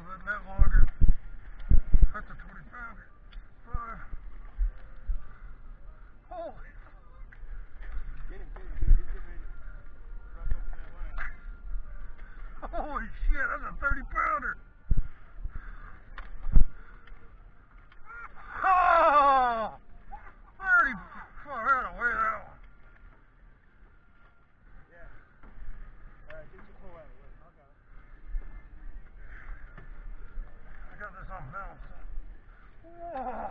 that net longer. That's a 20 pounder. 5. Holy fuck. Get him, dude. He's getting ready to drop up in that line. Holy shit, that's a 30 pounder. Oh! 30. Oh, I gotta weigh that one. Yeah. Alright, get your pull out of the way. I got it. I got this on balance. Whoa!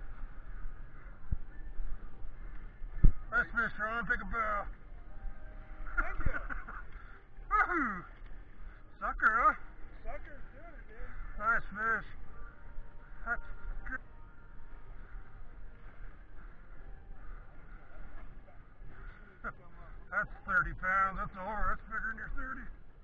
Nice fish, Ron. Take a bow. Thank you. Woohoo! Sucker, huh? Sucker's doing it, dude. Nice fish. That's good. That's 30 pounds. That's over. That's bigger than your 30.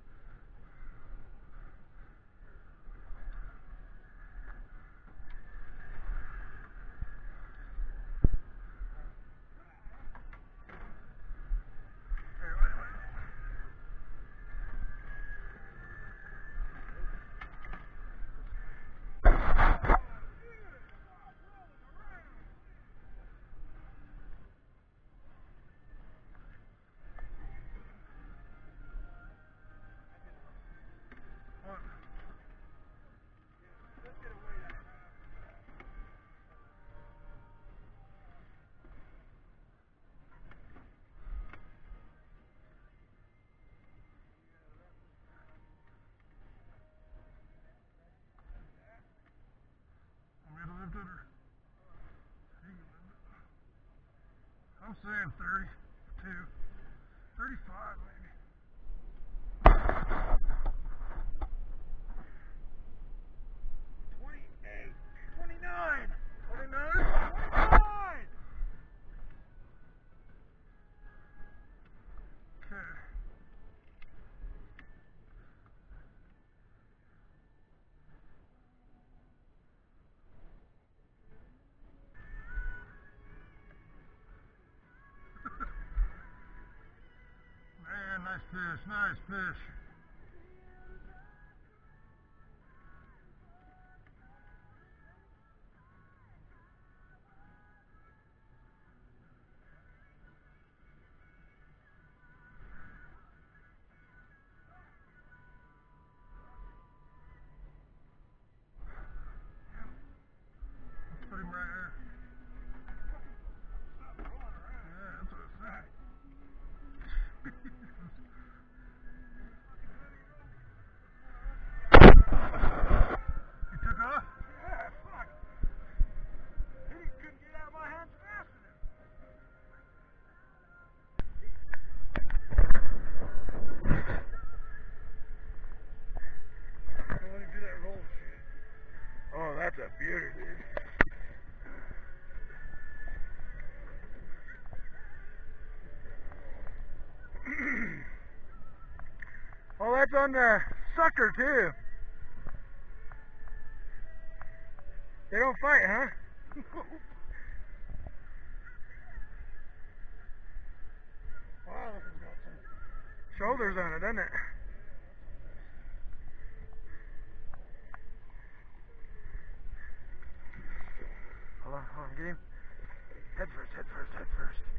I'm saying 32, 35 maybe. 28, 29. 29? 29! Okay. Man, nice fish, nice fish. Let's put him right here. Yeah, that's what I said. You took off? Yeah, fuck. He couldn't get out of my hands fast enough. Let him do that roll shit. Oh, that's a beauty, dude. Oh, that's on the sucker, too. They don't fight, huh? Wow, this has got some Shoulders on it, doesn't it? Hold on, get him. Head first, head first, head first.